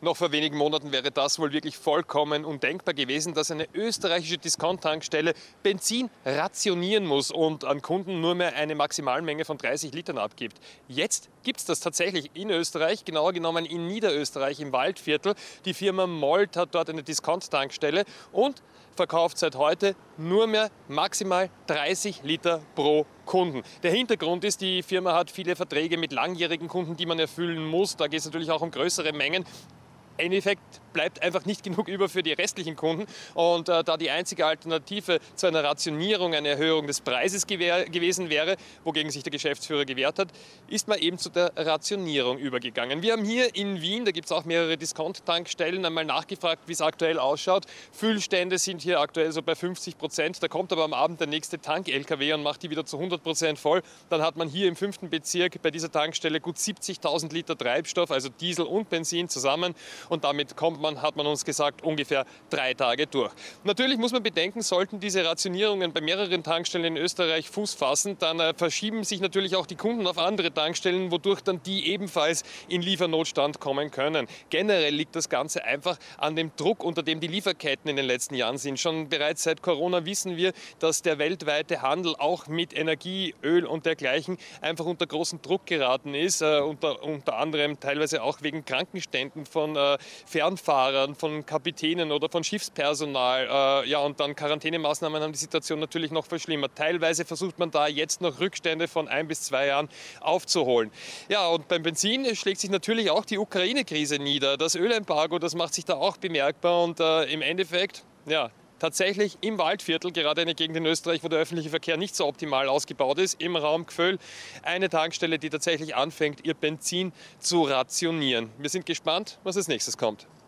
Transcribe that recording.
Noch vor wenigen Monaten wäre das wohl wirklich vollkommen undenkbar gewesen, dass eine österreichische Discount-Tankstelle Benzin rationieren muss und an Kunden nur mehr eine Maximalmenge von 30 Litern abgibt. Jetzt gibt es das tatsächlich in Österreich, genauer genommen in Niederösterreich im Waldviertel. Die Firma Molt hat dort eine Discount-Tankstelle und verkauft seit heute nur mehr maximal 30 Liter pro Kunden. Der Hintergrund ist, die Firma hat viele Verträge mit langjährigen Kunden, die man erfüllen muss. Da geht es natürlich auch um größere Mengen. Im Endeffekt bleibt einfach nicht genug über für die restlichen Kunden. Und da die einzige Alternative zu einer Rationierung eine Erhöhung des Preises gewesen wäre, wogegen sich der Geschäftsführer gewehrt hat, ist man eben zu der Rationierung übergegangen. Wir haben hier in Wien, da gibt es auch mehrere Discount-Tankstellen, einmal nachgefragt, wie es aktuell ausschaut. Füllstände sind hier aktuell so bei 50%. Da kommt aber am Abend der nächste Tank-LKW und macht die wieder zu 100% voll. Dann hat man hier im 5. Bezirk bei dieser Tankstelle gut 70.000 Liter Treibstoff, also Diesel und Benzin zusammen. Und damit hat man uns gesagt, ungefähr 3 Tage durch. Natürlich muss man bedenken, sollten diese Rationierungen bei mehreren Tankstellen in Österreich Fuß fassen, dann verschieben sich natürlich auch die Kunden auf andere Tankstellen, wodurch dann die ebenfalls in Liefernotstand kommen können. Generell liegt das Ganze einfach an dem Druck, unter dem die Lieferketten in den letzten Jahren sind. Schon bereits seit Corona wissen wir, dass der weltweite Handel auch mit Energie, Öl und dergleichen einfach unter großen Druck geraten ist. Unter anderem teilweise auch wegen Krankenständen von Fernfahrern, von Kapitänen oder von Schiffspersonal. Ja, und dann Quarantänemaßnahmen haben die Situation natürlich noch verschlimmert. Teilweise versucht man da jetzt noch Rückstände von 1 bis 2 Jahren aufzuholen. Ja, und beim Benzin schlägt sich natürlich auch die Ukraine-Krise nieder. Das Ölembargo, das macht sich da auch bemerkbar und im Endeffekt, ja, tatsächlich im Waldviertel, gerade eine Gegend in Österreich, wo der öffentliche Verkehr nicht so optimal ausgebaut ist, im Raum Gföhl, eine Tankstelle, die tatsächlich anfängt, ihr Benzin zu rationieren. Wir sind gespannt, was als nächstes kommt.